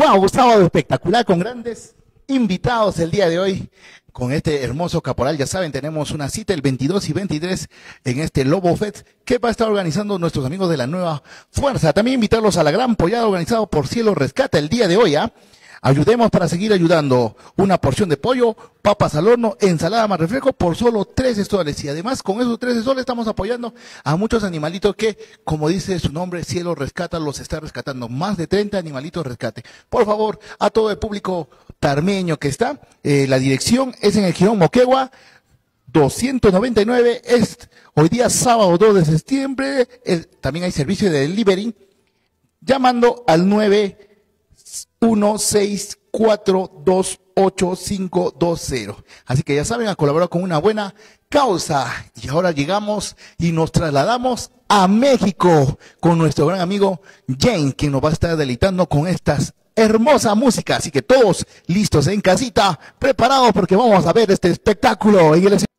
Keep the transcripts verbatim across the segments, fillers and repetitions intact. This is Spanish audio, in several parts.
Wow, sábado espectacular con grandes invitados el día de hoy. Con este hermoso caporal, ya saben, tenemos una cita el veintidós y veintitrés en este Lobo Fest que va a estar organizando nuestros amigos de la Nueva Fuerza. También invitarlos a la gran pollada organizado por Cielo Rescata el día de hoy, ¿ah? ¿eh? Ayudemos para seguir ayudando. Una porción de pollo, papas al horno, ensalada más refresco por solo trece soles. Y además con esos trece soles estamos apoyando a muchos animalitos que, como dice su nombre, Cielo Rescata, los está rescatando. Más de treinta animalitos rescate. Por favor, a todo el público tarmeño que está, eh, la dirección es en el Girón Moquegua, doscientos noventa y nueve, es hoy día sábado dos de septiembre. Eh, también hay servicio de delivery, llamando al nueve uno seis cuatro dos ocho cinco dos cero. Así que ya saben, a colaborar con una buena causa. Y ahora llegamos y nos trasladamos a México con nuestro gran amigo Jane, quien nos va a estar deleitando con estas hermosa música. Así que todos listos en casita, preparados porque vamos a ver este espectáculo en el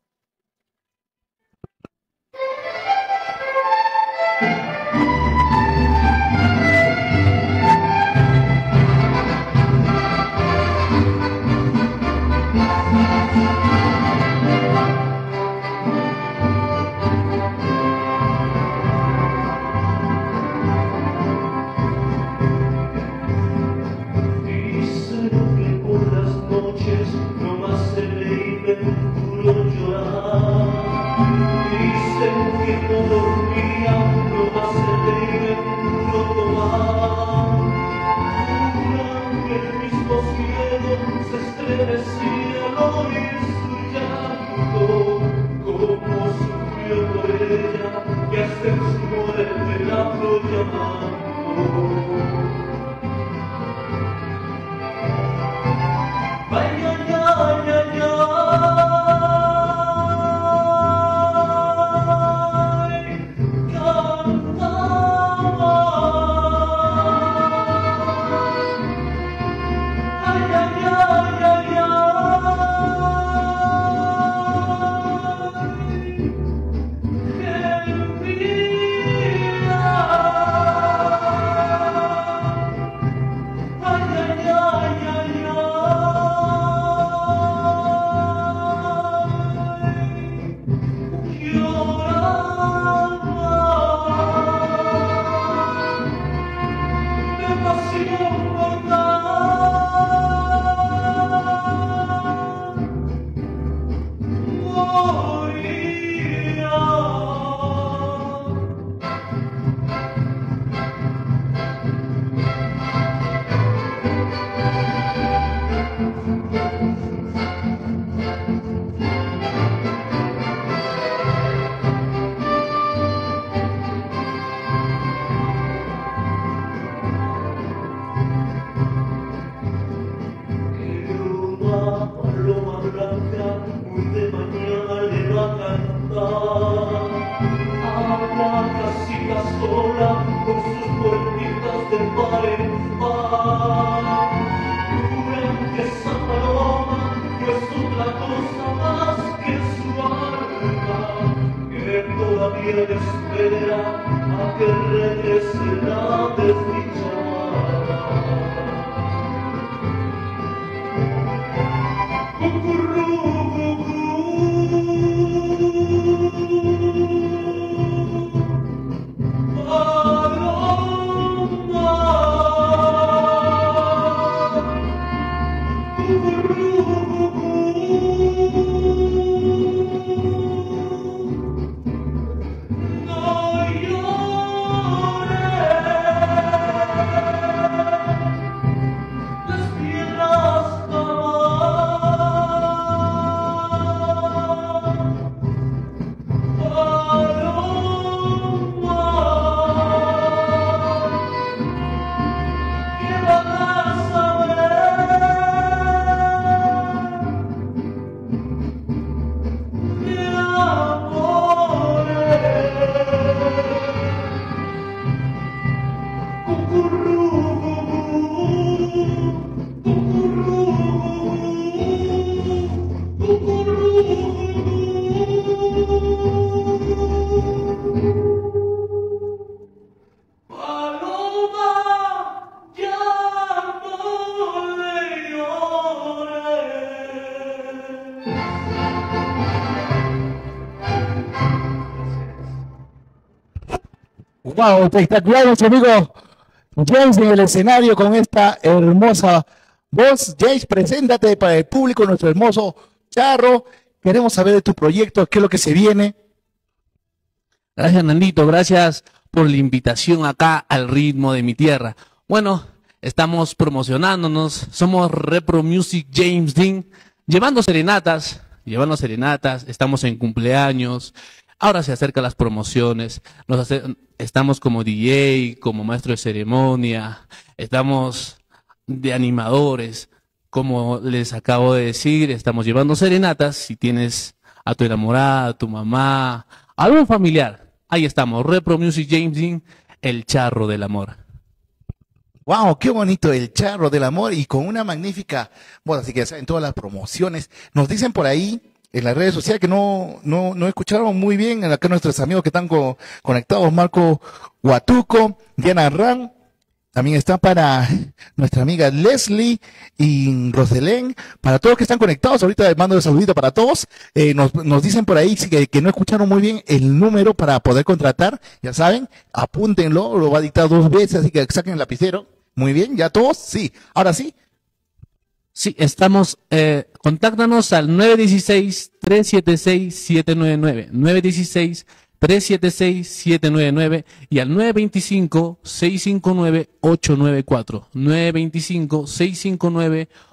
Wow, espectacular nuestro amigo James en el escenario con esta hermosa voz. James, preséntate para el público, nuestro hermoso charro. Queremos saber de tu proyecto, qué es lo que se viene. Gracias, Nandito, gracias por la invitación acá al ritmo de mi tierra. Bueno, estamos promocionándonos, somos Repro Music James Dean, llevando serenatas, llevando serenatas, estamos en cumpleaños, ahora se acercan las promociones, nos hace, estamos como D J, como maestro de ceremonia, estamos de animadores, como les acabo de decir, estamos llevando serenatas, si tienes a tu enamorada, a tu mamá, a algún familiar, ahí estamos, Repro Music James Dean, el charro del amor. Wow, qué bonito, el charro del amor, y con una magnífica, bueno, así que ya saben, todas las promociones. Nos dicen por ahí en las redes sociales que no, no, no escucharon muy bien, acá nuestros amigos que están co conectados, Marco Huatuco, Diana Ran, también está para nuestra amiga Leslie y Roselén, para todos que están conectados, ahorita les mando un saludito para todos. Eh, nos, nos dicen por ahí que, que no escucharon muy bien el número para poder contratar, ya saben, apúntenlo, lo va a dictar dos veces, así que saquen el lapicero. Muy bien, ¿ya todos? Sí. ¿Ahora sí? Sí, estamos, eh, contáctanos al nueve uno seis, tres siete seis, siete nueve nueve, nueve uno seis, tres siete seis, siete nueve nueve y al nueve dos cinco, seis cinco nueve, ocho nueve cuatro, nueve dos cinco, seis cinco nueve,